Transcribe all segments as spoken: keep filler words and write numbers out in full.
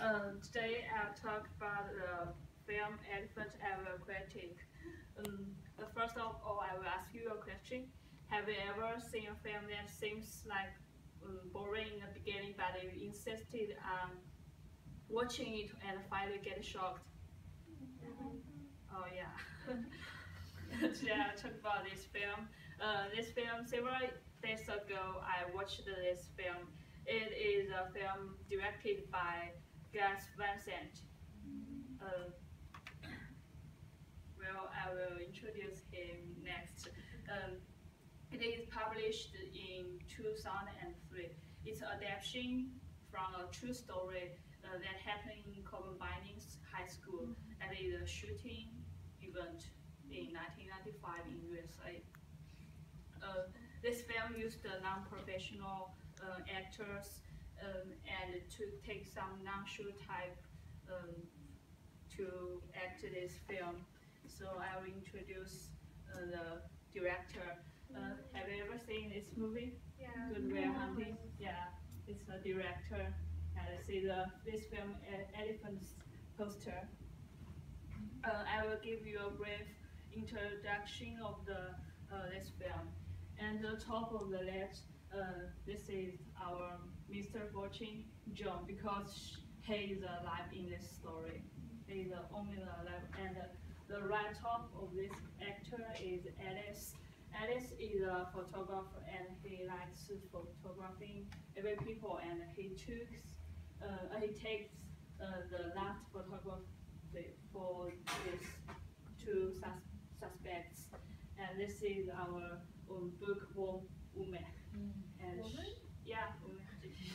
Um, today I'll talk about the film Elephant Aquatic. Um, but first of all, I will ask you a question. Have you ever seen a film that seems like um, boring in the beginning, but you insisted on watching it and finally get shocked? Oh yeah. Today I'll talk about this film. Uh, this film, several days ago, I watched this film. It is a film directed by Gus Van Sant. Uh, well, I will introduce him next. Um, it is published in two thousand three. It's an adaptation from a true story uh, that happened in Columbine High School, and it is a shooting event in nineteen ninety-five in U S A. Uh, this film used uh, non-professional uh, actors um, and to take some non-show type um, to act this film. So I will introduce uh, the director. Uh, have you ever seen this movie? Yeah. Good Will Hunting. Yeah, it's a director. And see the this film Elephant's poster. Uh, I will give you a brief introduction of the uh, this film. And the top of the left, uh, this is our Mister Fortune, John, because he is alive in this story. He is the only alive. And uh, the right top of this actor is Alice. Alice is a photographer and he likes photographing every people, and he took, uh, he takes uh, the last photography for these two sus suspects. And this is our um, bookworm woman. Mm. And Woman? Yeah, woman.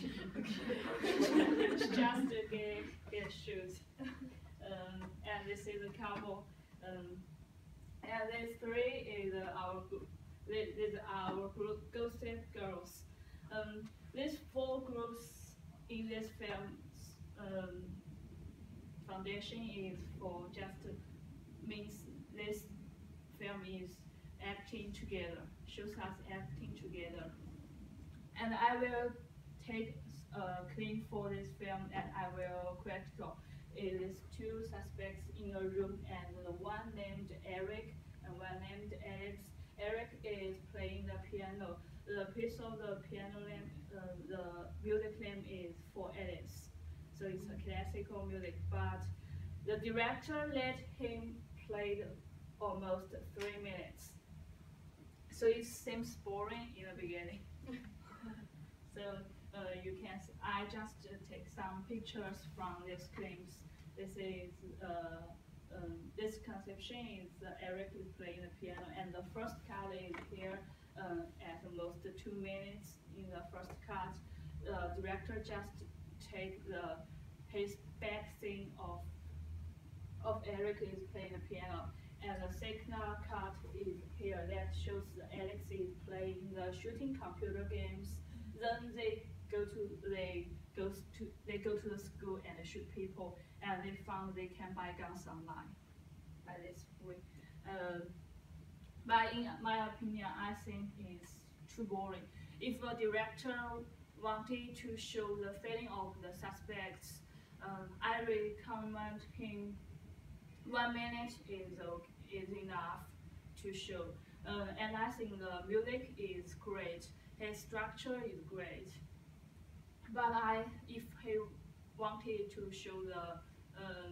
Just to get, get shoes. Um, and this is a couple. Um, and these three is uh, our group. This is our group, Ghosted Girls. Um, these four groups in this film um, foundation is for just means this film is acting together, shows us acting together. And I will take uh, claim for this film that I will critical. It is two suspects in a room, and the one named Eric and one named Alex. Eric is playing the piano. The piece of the piano name, uh, the music name is for Alex. So it's a classical music, but the director let him play the almost three minutes. So it seems boring in the beginning. So uh, you can, I just uh, take some pictures from these claims. This is, uh, um, this conception is uh, Eric is playing the piano, and the first cut is here uh, at almost two minutes. In the first cut, the uh, director just take the his back scene of of Eric is playing the piano, and the second cut is here that shows Alex is playing the shooting computer games. Then they go to they go to they go to the school and shoot people, and they found they can buy guns online by this way. Uh, but in my opinion, I think it's too boring. If a director wanted to show the feeling of the suspects, um, I recommend him one minute is okay, is enough to show. Uh, and I think the music is great. His structure is great. But I, if he wanted to show the uh,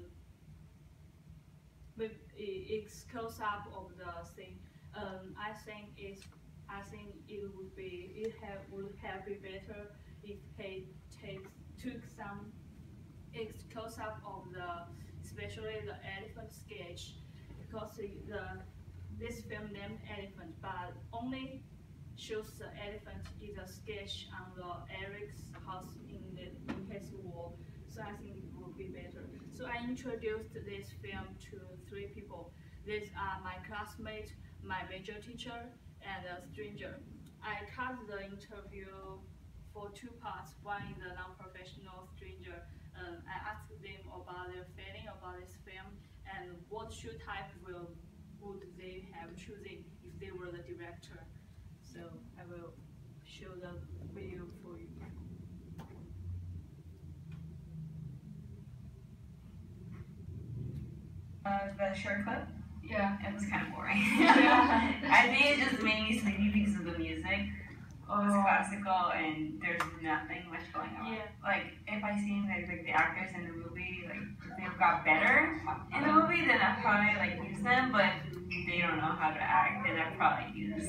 with its close up of the thing, um, I think it's I think it would be it have would have been better if he takes took some its close up of the especially the elephant sketch, because the, the this film named Elephant, but only shows the elephant is a sketch on the Eric's house in the in his wall. So I think it would be better. So I introduced this film to three people. These are my classmate, my major teacher, and a stranger. I cut the interview for two parts. One is a non-professional stranger. Um, I asked them about their feeling about this film and what show type will would they have chosen if they were the director. So I will show the video for you. Uh, the short clip? Yeah. It was kind of boring. Yeah. I think it just made me sleepy because of the music. Oh. It was classical and there's nothing much going on. Yeah. Like, if I seen like, like the actors in the movie, like, if they got better in the movie, then I'd probably like use them, but they don't know how to act, then I'd probably use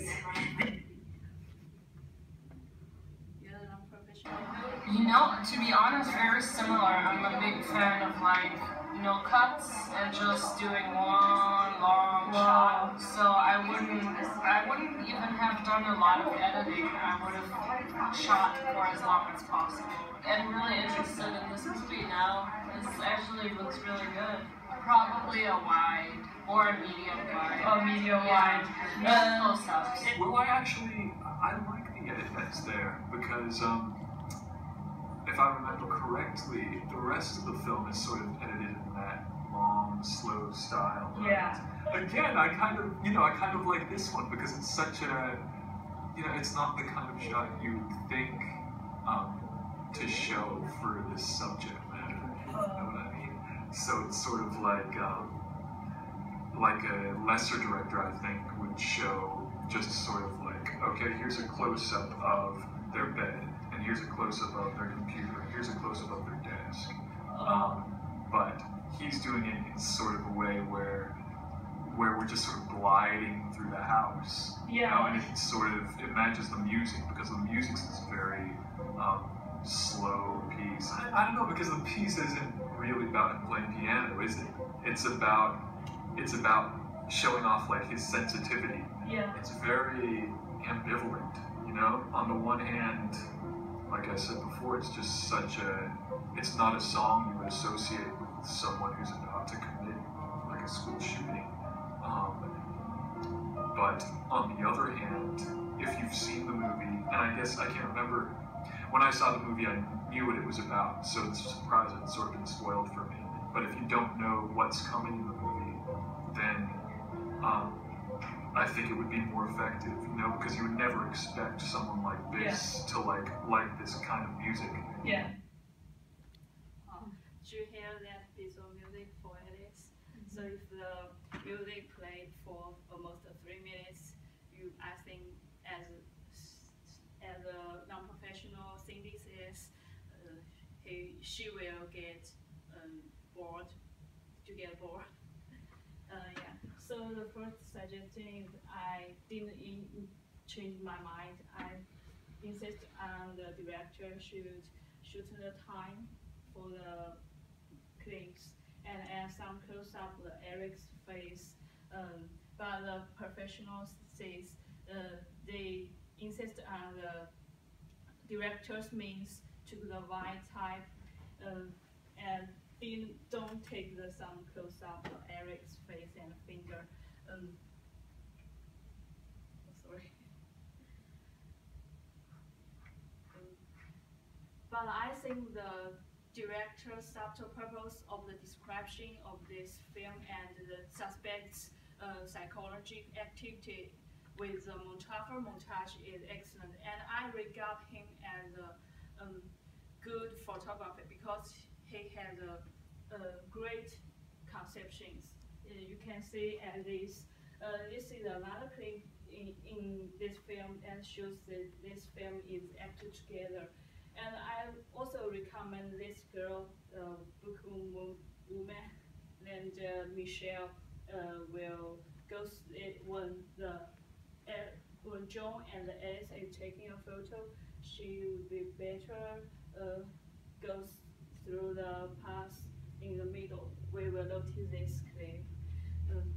You know, to be honest, very similar. I'm a big fan of like no cuts and just doing one long shot. So I wouldn't, I wouldn't even have done a lot of editing. I would have shot for as long as possible. I'm really interested in this movie now. This actually looks really good. Probably a wide or a medium wide. Oh, medium Yeah. wide. No Uh, close-ups. Well, I actually, I like the edit that's there because, um, if I remember correctly, the rest of the film is sort of edited in that long, slow style. Right? Yeah. Again, I kind of, you know, I kind of like this one because it's such a, you know, it's not the kind of shot you would think um, to show for this subject matter. You know what I mean? So it's sort of like, um, like a lesser director, I think, would show just sort of like, okay, here's a close-up of their bed. And here's a close-up of their computer, and here's a close-up of their desk. Um, but he's doing it in sort of a way where where we're just sort of gliding through the house. Yeah. You know, and it sort of, it matches the music, because the music's this very um, slow piece. I, I don't know, because the piece isn't really about him playing piano, is it? It's about, it's about showing off like his sensitivity. Yeah. It's very ambivalent, you know? On the one hand, like I said before, it's just such a, it's not a song you would associate with someone who's about to commit like a school shooting. Um, but on the other hand, if you've seen the movie, and I guess I can't remember, when I saw the movie I knew what it was about, so it's a surprise that it's sort of been spoiled for me. But if you don't know what's coming in the movie, then um, I think it would be more effective, you know, because you would never expect someone like this Yeah. to like like this kind of music. Yeah. Um, did you hear that piece of music for Alex? Mm-hmm. So if the music played for almost three minutes, you, I think, as as a non-professional Cindy says, uh, he she will get um, bored, to get bored. Uh, yeah. So the first suggestion is I didn't in, change my mind. I insist on the director should shoot the time for the clips and add some close up of Eric's face. Um, but the professionals says uh, they insist on the director's means to the wide type uh, and Didn't, don't take the some close up of Eric's face and finger. Um, oh, sorry. Um, but I think the director's subtle purpose of the description of this film and the suspect's uh, psychological activity with the montage montage is excellent, and I regard him as a um, good photographer because he has a, a great conceptions. Uh, you can see at this. Uh, this is another clip in, in this film and shows that this film is acted together. And I also recommend this girl, uh, book woman, and uh, Michelle uh, will go it when the uh, when John and Alice are taking a photo. She will be better uh, goes through the path in the middle. We will notice this clip. Um,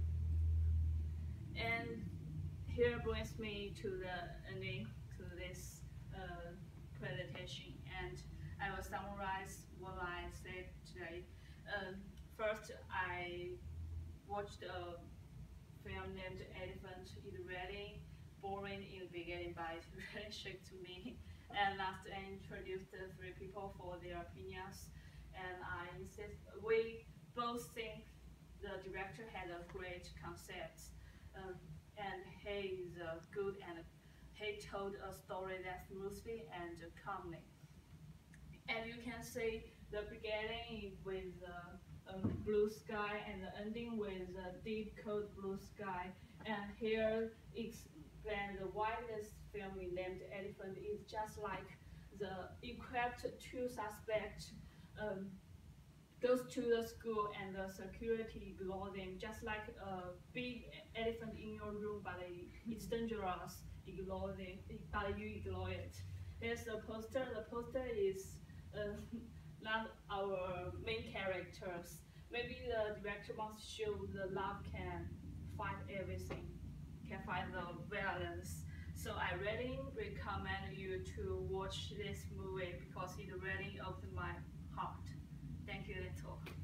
and here brings me to the ending to this uh, presentation, and I will summarize what I said today. Um, first, I watched a film named Elephant. It's really boring in the beginning, but it really shocked me. And last, I introduced the three people for their opinions, and I insist we both think the director had a great concept, um, and he is uh, good, and he told a story that smoothly and calmly. And you can see the beginning with uh, um, blue sky and the ending with a deep cold blue sky. And here explain the why this family named Elephant is just like the equipped two suspects um, goes to the school and the security ignore them, just like a big elephant in your room, but it's dangerous. Ignore them, but you ignore it. There's a poster. The poster is uh, not our main characters. Maybe the director wants to show the love can fight everything, can fight the violence. So I really recommend you to watch this movie because it really opened my heart. Thank you, that's all.